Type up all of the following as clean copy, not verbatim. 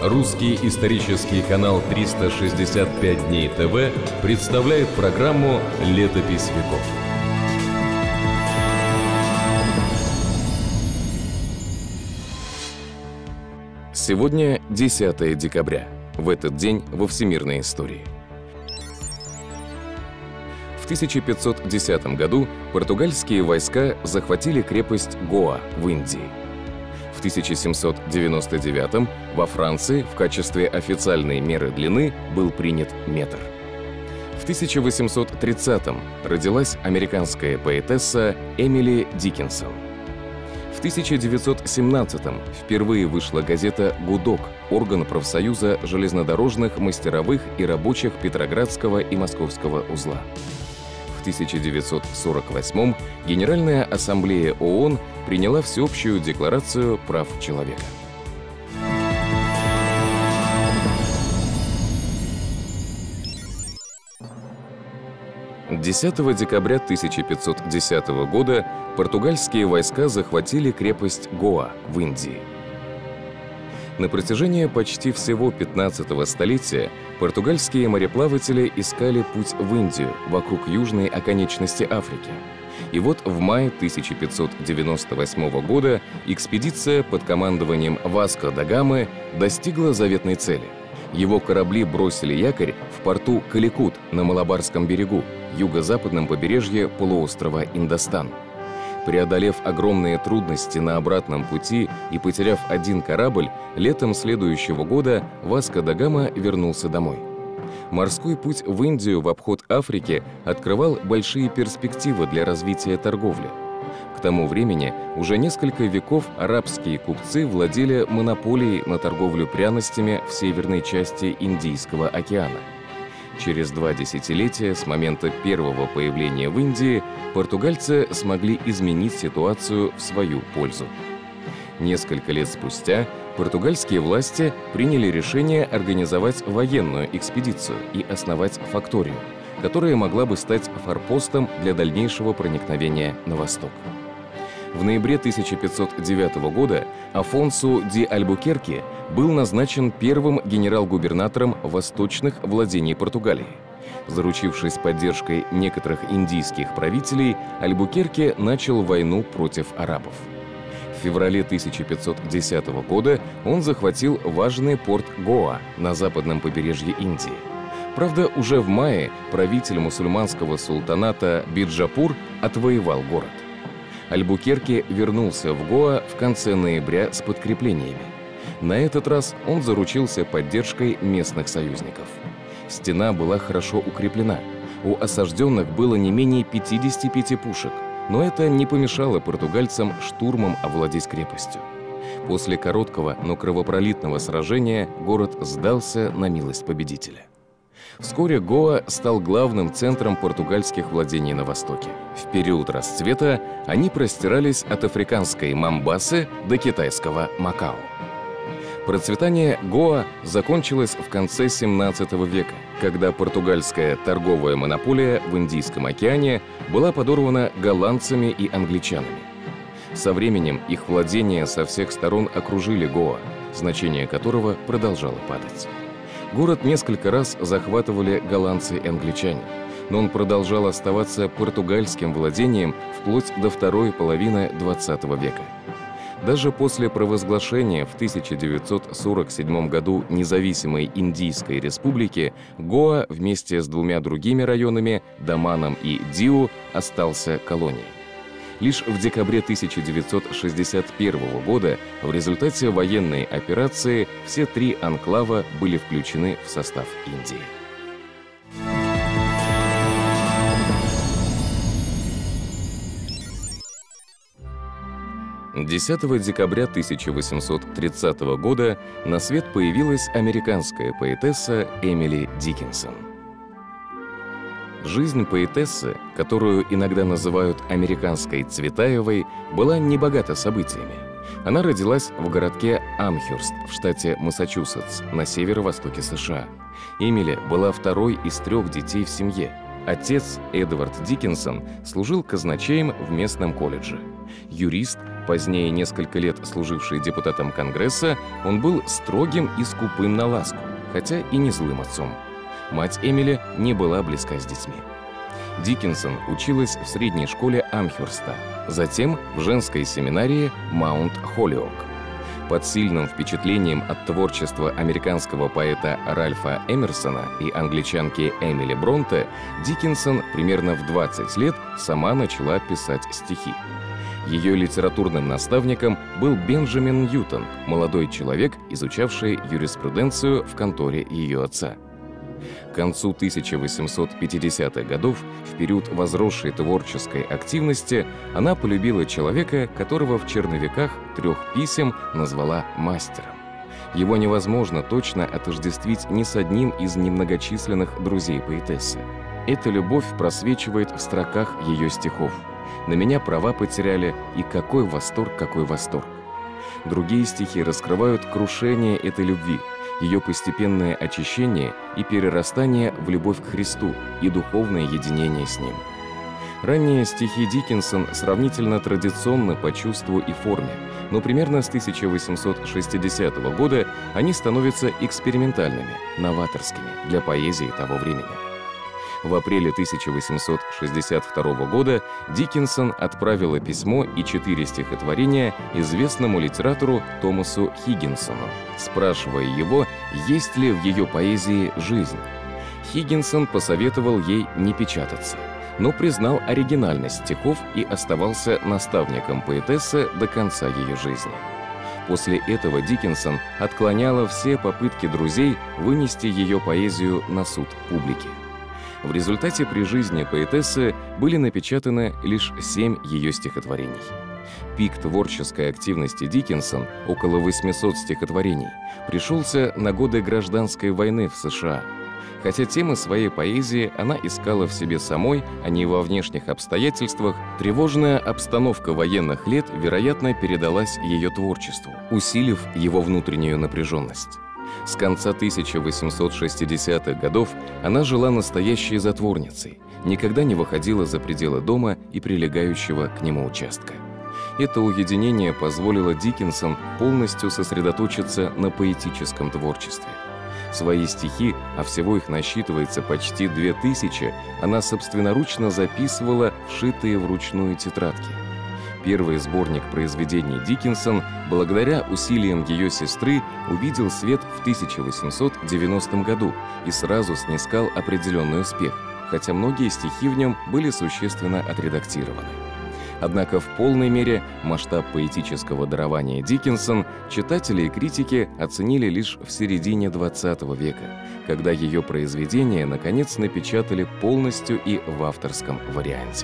Русский исторический канал 365 дней ТВ представляет программу «Летопись веков». Сегодня 10 декабря. В этот день во всемирной истории. В 1510 году португальские войска захватили крепость Гоа в Индии. В 1799 во Франции в качестве официальной меры длины был принят метр. В 1830 родилась американская поэтесса Эмили Диккенсон. В 1917 впервые вышла газета «Гудок», орган профсоюза железнодорожных, мастеровых и рабочих Петроградского и Московского узла. В 1948 Генеральная ассамблея ООН приняла Всеобщую декларацию прав человека. «10 декабря 1510 года португальские войска захватили крепость Гоа в Индии. На протяжении почти всего 15-го столетия португальские мореплаватели искали путь в Индию вокруг южной оконечности Африки. И вот в мае 1598 года экспедиция под командованием Васко да Гамы достигла заветной цели. Его корабли бросили якорь в порту Каликут на Малабарском берегу, юго-западном побережье полуострова Индостан. Преодолев огромные трудности на обратном пути и потеряв один корабль, летом следующего года Васко да Гама вернулся домой. Морской путь в Индию в обход Африки открывал большие перспективы для развития торговли. К тому времени уже несколько веков арабские купцы владели монополией на торговлю пряностями в северной части Индийского океана. Через 2 десятилетия с момента первого появления в Индии португальцы смогли изменить ситуацию в свою пользу. Несколько лет спустя португальские власти приняли решение организовать военную экспедицию и основать факторию, которая могла бы стать форпостом для дальнейшего проникновения на восток. В ноябре 1509 года Афонсу ди Альбукерке был назначен первым генерал-губернатором восточных владений Португалии. Заручившись поддержкой некоторых индийских правителей, Альбукерке начал войну против арабов. В феврале 1510 года он захватил важный порт Гоа на западном побережье Индии. Правда, уже в мае правитель мусульманского султаната Биджапур отвоевал город. Альбукерке вернулся в Гоа в конце ноября с подкреплениями. На этот раз он заручился поддержкой местных союзников. Стена была хорошо укреплена. У осажденных было не менее 55 пушек, но это не помешало португальцам штурмом овладеть крепостью. После короткого, но кровопролитного сражения город сдался на милость победителя. Вскоре Гоа стал главным центром португальских владений на востоке. В период расцвета они простирались от африканской Момбасы до китайского Макао. Процветание Гоа закончилось в конце 17 века, когда португальская торговая монополия в Индийском океане была подорвана голландцами и англичанами. Со временем их владения со всех сторон окружили Гоа, значение которого продолжало падать. Город несколько раз захватывали голландцы и англичане, но он продолжал оставаться португальским владением вплоть до второй половины XX века. Даже после провозглашения в 1947 году независимой Индийской республики Гоа вместе с 2 другими районами, Даманом и Диу, остался колонией. Лишь в декабре 1961 года в результате военной операции все 3 анклава были включены в состав Индии. «10 декабря 1830 года на свет появилась американская поэтесса Эмили Диккенсон. Жизнь поэтессы, которую иногда называют «американской Цветаевой», была небогата событиями. Она родилась в городке Амхерст в штате Массачусетс на северо-востоке США. Эмили была второй из 3 детей в семье. Отец, Эдвард Диккенсон, служил казначеем в местном колледже. Юрист, Позднее, несколько лет служивший депутатом Конгресса, он был строгим и скупым на ласку, хотя и не злым отцом. Мать Эмили не была близка с детьми. Диккенсон училась в средней школе Амхерста, затем в женской семинарии Маунт-Холлиок. Под сильным впечатлением от творчества американского поэта Ральфа Эмерсона и англичанки Эмили Бронте, Диккенсон примерно в 20 лет сама начала писать стихи. Ее литературным наставником был Бенджамин Ньютон, молодой человек, изучавший юриспруденцию в конторе ее отца. К концу 1850-х годов, в период возросшей творческой активности, она полюбила человека, которого в черновиках 3 писем назвала мастером. Его невозможно точно отождествить ни с одним из немногочисленных друзей поэтессы. Эта любовь просвечивает в строках ее стихов. «На меня права потеряли, и какой восторг, какой восторг». Другие стихи раскрывают крушение этой любви, ее постепенное очищение и перерастание в любовь к Христу и духовное единение с Ним. Ранние стихи Диккенсон сравнительно традиционны по чувству и форме, но примерно с 1860 года они становятся экспериментальными, новаторскими для поэзии того времени. В апреле 1862 года Диккенсон отправила письмо и 4 стихотворения известному литератору Томасу Хиггинсону, спрашивая его, есть ли в ее поэзии жизнь. Хиггинсон посоветовал ей не печататься, но признал оригинальность стихов и оставался наставником поэтессы до конца ее жизни. После этого Диккенсон отклоняла все попытки друзей вынести ее поэзию на суд публики. В результате при жизни поэтессы были напечатаны лишь 7 ее стихотворений. Пик творческой активности Диккенсон, около 800 стихотворений, пришелся на годы гражданской войны в США. Хотя темы своей поэзии она искала в себе самой, а не во внешних обстоятельствах, тревожная обстановка военных лет, вероятно, передалась ее творчеству, усилив его внутреннюю напряженность. С конца 1860-х годов она жила настоящей затворницей, никогда не выходила за пределы дома и прилегающего к нему участка. Это уединение позволило Диккенсон полностью сосредоточиться на поэтическом творчестве. Свои стихи, а всего их насчитывается почти 2000, она собственноручно записывала в шитые вручную тетрадки. Первый сборник произведений Диккенсон, благодаря усилиям ее сестры, увидел свет в 1890 году и сразу снискал определенный успех, хотя многие стихи в нем были существенно отредактированы. Однако в полной мере масштаб поэтического дарования Диккенсон читатели и критики оценили лишь в середине XX века, когда ее произведения наконец напечатали полностью и в авторском варианте.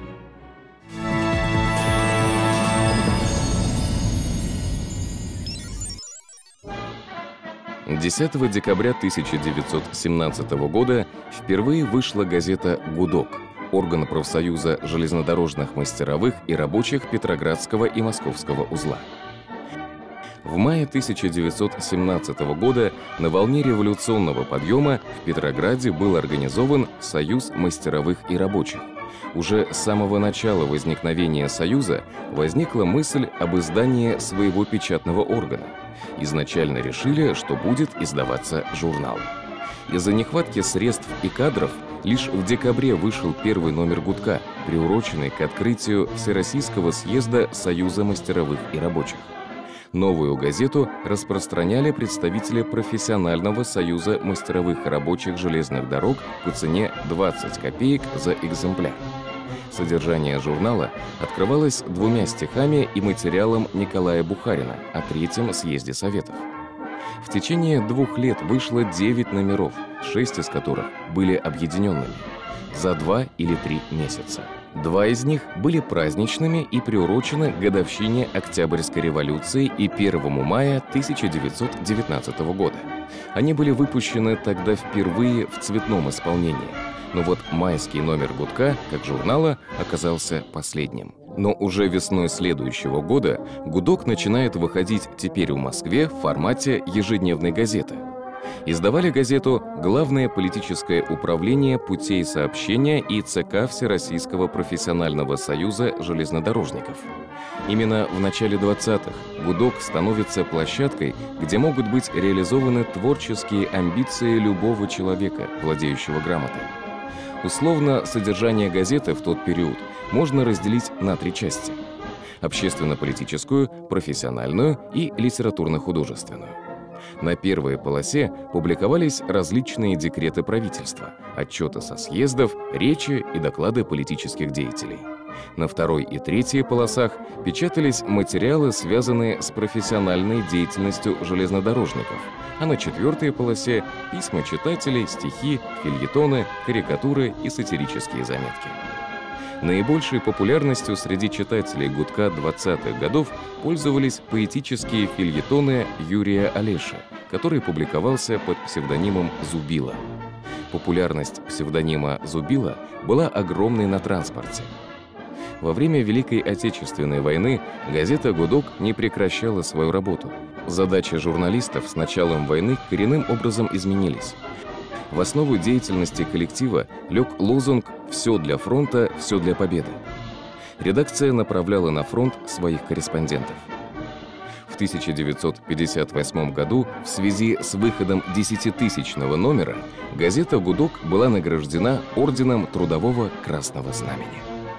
10 декабря 1917 года впервые вышла газета «Гудок», орган профсоюза железнодорожных мастеровых и рабочих Петроградского и Московского узла. В мае 1917 года на волне революционного подъема в Петрограде был организован Союз мастеровых и рабочих. Уже с самого начала возникновения Союза возникла мысль об издании своего печатного органа. Изначально решили, что будет издаваться журнал. Из-за нехватки средств и кадров лишь в декабре вышел первый номер «Гудка», приуроченный к открытию Всероссийского съезда Союза мастеровых и рабочих. Новую газету распространяли представители профессионального союза мастеровых и рабочих железных дорог по цене 20 копеек за экземпляр. Содержание журнала открывалось 2 стихами и материалом Николая Бухарина о Третьем съезде Советов. В течение 2 лет вышло 9 номеров, 6 из которых были объединенными за 2 или 3 месяца. 2 из них были праздничными и приурочены к годовщине Октябрьской революции и 1 мая 1919 года. Они были выпущены тогда впервые в цветном исполнении. Но вот майский номер «Гудка», как журнала, оказался последним. Но уже весной следующего года «Гудок» начинает выходить теперь в Москве в формате ежедневной газеты. Издавали газету Главное политическое управление путей сообщения и ЦК Всероссийского профессионального союза железнодорожников. Именно в начале 20-х «Гудок» становится площадкой, где могут быть реализованы творческие амбиции любого человека, владеющего грамотой. Условно, содержание газеты в тот период можно разделить на три части: общественно-политическую, профессиональную и литературно-художественную. На первой полосе публиковались различные декреты правительства, отчеты со съездов, речи и доклады политических деятелей. На второй и третьей полосах печатались материалы, связанные с профессиональной деятельностью железнодорожников, а на четвертой полосе — письма читателей, стихи, фельетоны, карикатуры и сатирические заметки. Наибольшей популярностью среди читателей «Гудка» 20-х годов пользовались поэтические фельетоны Юрия Олеши, который публиковался под псевдонимом Зубила. Популярность псевдонима Зубила была огромной на транспорте. Во время Великой Отечественной войны газета «Гудок» не прекращала свою работу. Задачи журналистов с началом войны коренным образом изменились. В основу деятельности коллектива лег лозунг «Все для фронта, все для победы». Редакция направляла на фронт своих корреспондентов. В 1958 году в связи с выходом 10-тысячного номера газета «Гудок» была награждена орденом Трудового Красного Знамени.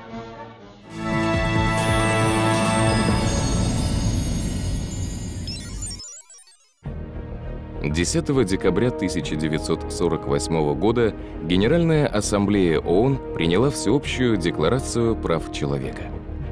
10 декабря 1948 года Генеральная Ассамблея ООН приняла Всеобщую декларацию прав человека.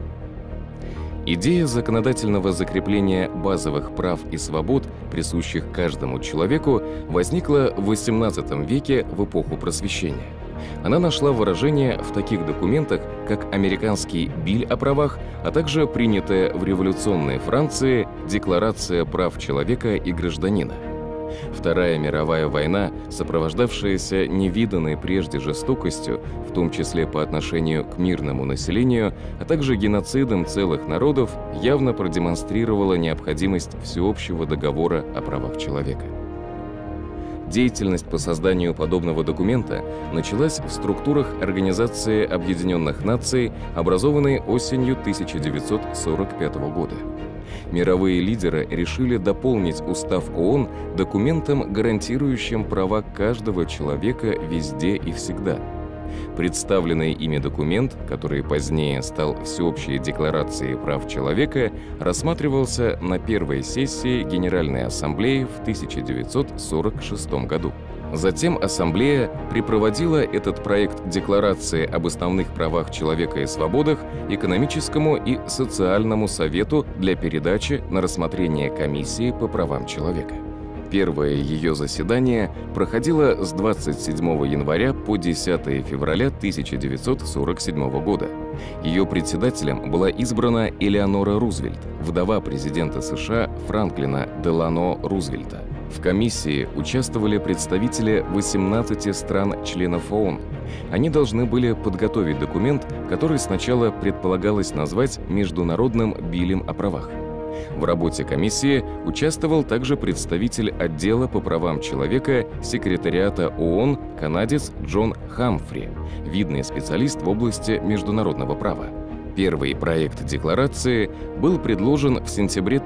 Идея законодательного закрепления базовых прав и свобод, присущих каждому человеку, возникла в XVIII веке в эпоху Просвещения. Она нашла выражение в таких документах, как американский Биль о правах, а также принятая в революционной Франции Декларация прав человека и гражданина. Вторая мировая война, сопровождавшаяся невиданной прежде жестокостью, в том числе по отношению к мирному населению, а также геноцидом целых народов, явно продемонстрировала необходимость всеобщего договора о правах человека. Деятельность по созданию подобного документа началась в структурах Организации Объединенных Наций, образованной осенью 1945 года. Мировые лидеры решили дополнить Устав ООН документом, гарантирующим права каждого человека везде и всегда. Представленный ими документ, который позднее стал Всеобщей декларацией прав человека, рассматривался на первой сессии Генеральной Ассамблеи в 1946 году. Затем Ассамблея припроводила этот проект Декларации об основных правах человека и свободах Экономическому и социальному совету для передачи на рассмотрение Комиссии по правам человека. Первое ее заседание проходило с 27 января по 10 февраля 1947 года. Ее председателем была избрана Элеонора Рузвельт, вдова президента США Франклина Делано Рузвельта. В комиссии участвовали представители 18 стран-членов ООН. Они должны были подготовить документ, который сначала предполагалось назвать Международным Биллем о правах. В работе комиссии участвовал также представитель отдела по правам человека секретариата ООН канадец Джон Хамфри, видный специалист в области международного права. Первый проект декларации был предложен в сентябре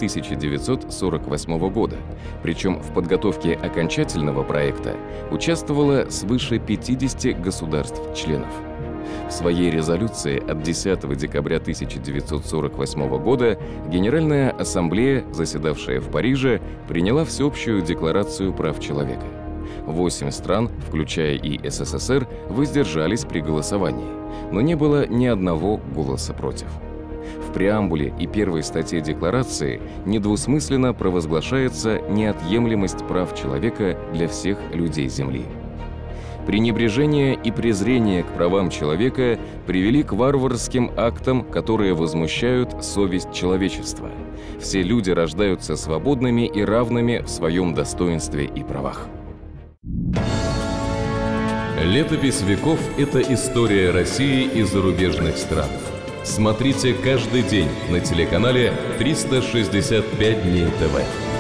1948 года, причем в подготовке окончательного проекта участвовало свыше 50 государств-членов. В своей резолюции от 10 декабря 1948 года Генеральная Ассамблея, заседавшая в Париже, приняла Всеобщую декларацию прав человека. 8 стран, включая и СССР, воздержались при голосовании, но не было ни одного голоса против. В преамбуле и первой статье декларации недвусмысленно провозглашается неотъемлемость прав человека для всех людей Земли. Пренебрежение и презрение к правам человека привели к варварским актам, которые возмущают совесть человечества. Все люди рождаются свободными и равными в своем достоинстве и правах. Летопись веков – это история России и зарубежных стран. Смотрите каждый день на телеканале 365 дней ТВ.